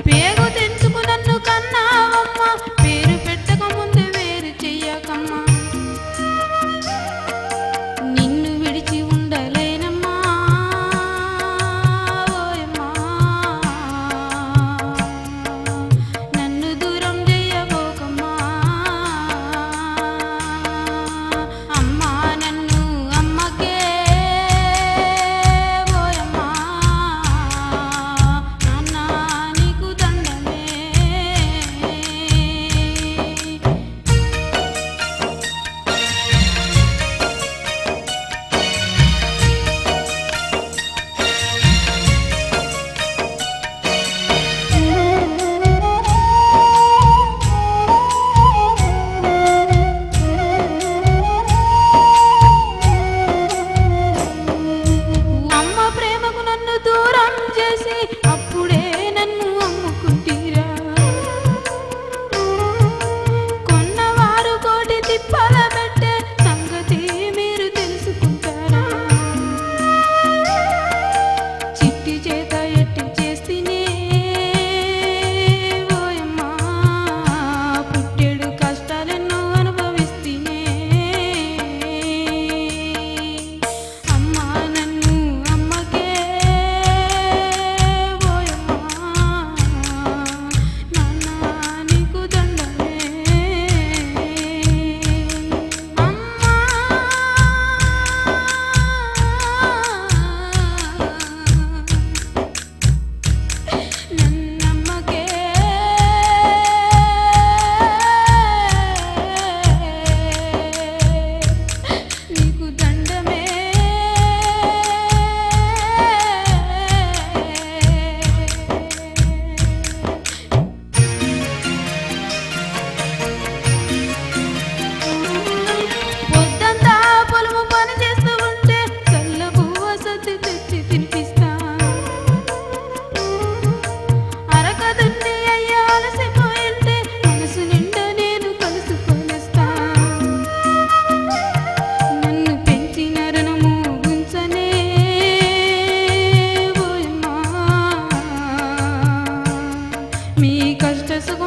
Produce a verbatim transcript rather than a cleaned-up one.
పేగు తెంచుకు నన్ను కన్నావమ్మ పేరు పెట్టక ముందు వేరు చెయ్యకమ్మా నిన్ను విడిచి ఉండలేనమ్మా ఓయమ్మా నన్ను దూరం చెయ్యబోకమ్మా అమ్మా నన్ను అమ్మకే ఓయమ్మా నాన్న నీకు దండమే అమ్మ ప్రేమకు నన్ను దూరం చేసి అప్పుడే నన్ను అమ్ముకుంటీరా కొన్నవారు కోటి తిప్పల పెట్టే సంగతి మీరు తెలుసుకుంటారా చిట్టి చేత ఎట్టి చేస్తేనే ఓయమ్మా పుట్టెడు కష్టాలెన్నో అనుభవిస్తేనే అమ్మా నన్ను అమ్మకే ఓయమ్మా నాన్న నీకు దండమే అమ్మా నన్నమ్మకే నీకు దండమే పొద్దంతా పొలము పని చేస్తూ ఉంటే చల్లకు వసతి తెచ్చి తినిపిస్తా అరక దున్ని అయ్యా అలసిపోయింటే మనసు నిండా నేను కలుసుకొనేస్తా నన్ను పెంచిన రుణము గుంచనే ఓయమ్మా మీ కష్ట సుఖ